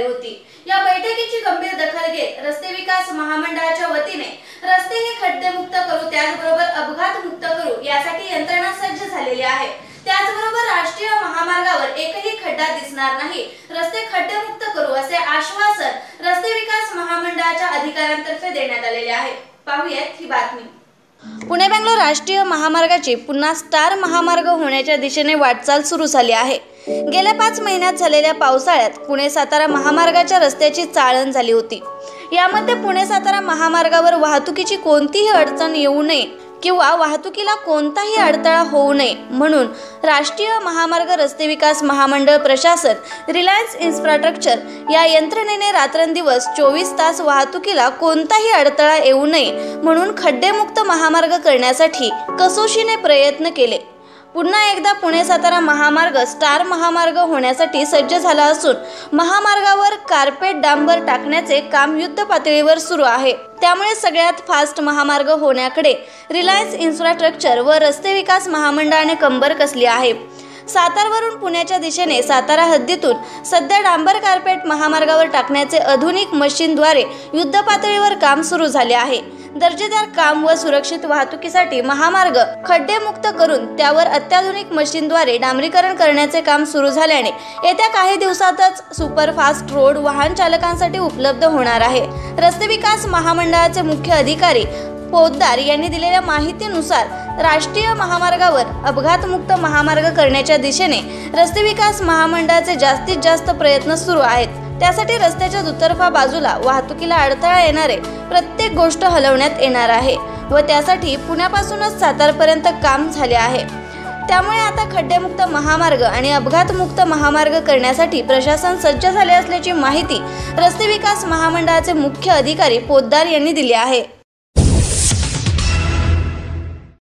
आली होती। या बैठकीची गंभीर दखल घेत रस्ते विकास महामंडळाच्या वतीने रस्ते हे खड्डेमुक्त करू, त्याचबरोबर अपघातमुक्त करू यासाठी यंत्रणा सज्ज झालेली आहे। त्याचबरोबर राष्ट्रीय महामार्गावर एकही खड्डा दिसणार नाही, रस्ते खड्डेमुक्त करू असे आश्वासन रस्ते विकास महामंडळाच्या अधिकाऱ्यांतर्फे देण्यात आलेले आहे। पाहूयात ही बातमी। पुणे बेंगलोर राष्ट्रीय महामार्गाची पुन्हा स्टार महामार्ग होण्याच्या दिशेने वाटचाल सुरू झाली आहे। गेल्या 5 महिन्यात झालेल्या पावसाळ्यात पुणे सातारा महामार्गाच्या रस्त्याची चाळण झाली होती। यामध्ये पुणे सातारा महामार्गावर वाहतुकीची कोणतीही अडचण येऊ नये किंवा वाहतुकीला कोणताही अडथळा होऊ नये म्हणून राष्ट्रीय महामार्ग रस्ते विकास महामंडळ प्रशासन, रिलायन्स इन्फ्रास्ट्रक्चर या यंत्रणेने रात्रंदिवस 24 तास वाहतुकीला कोणताही अडथळा येऊ नये म्हणून खड्डेमुक्त महामार्ग करण्यासाठी कसोशीने प्रयत्न केले। पुन्हा एकदा पुणे सातारा महामार्ग स्टार महामार्ग होण्यासाठी सज्ज झाला असून महामार्गावर कार्पेट डांबर टाकण्याचे काम युद्ध पातळीवर सुरू आहे। त्यामुळे सगळ्यात फास्ट महामार्ग होण्याकडे रिलायन्स इन्फ्रास्ट्रक्चर व रस्ते विकास महामंडळाने कंबर कसली आहे। सातारवरून पुण्याच्या दिशेने सातारा हद्दीतून सध्या डांबर कार्पेट महामार्गावर टाकण्याचे आधुनिक मशीनद्वारे युद्ध पातळीवर काम सुरू झाले आहे। दर्जेदार काम व सुरक्षित वाहतुकीसाठी महामार्ग खड्डेमुक्त करून त्यावर अत्याधुनिक मशीनद्वारे डांबरीकरण करण्याचे काम सुरू झाल्याने येत्या काही दिवसातच सुपरफास्ट रोड वाहन चालकांसाठी उपलब्ध होणार आहे। रस्ते विकास महामंडळाचे मुख्य अधिकारी पोद्दार यांनी दिलेल्या माहितीनुसार राष्ट्रीय महामार्गावर अपघातमुक्त महामार्ग करण्याच्या दिशेने रस्ते विकास महामंडळाचे जास्तीत जास्त प्रयत्न सुरू आहेत। त्यासाठी रस्त्याच्या दुतर्फा बाजूला वाहतुकीला अडथळा येणारे प्रत्येक गोष्ट हलवण्यात येणार आहे व त्यासाठी पुण्यापासूनच सातारपर्यंत काम झाले आहे। त्यामुळे आता खड्डेमुक्त महामार्ग आणि अपघातमुक्त महामार्ग करण्यासाठी प्रशासन सज्ज झाले असल्याची माहिती रस्ते विकास महामंडळाचे मुख्य अधिकारी पोद्दार यांनी दिली आहे।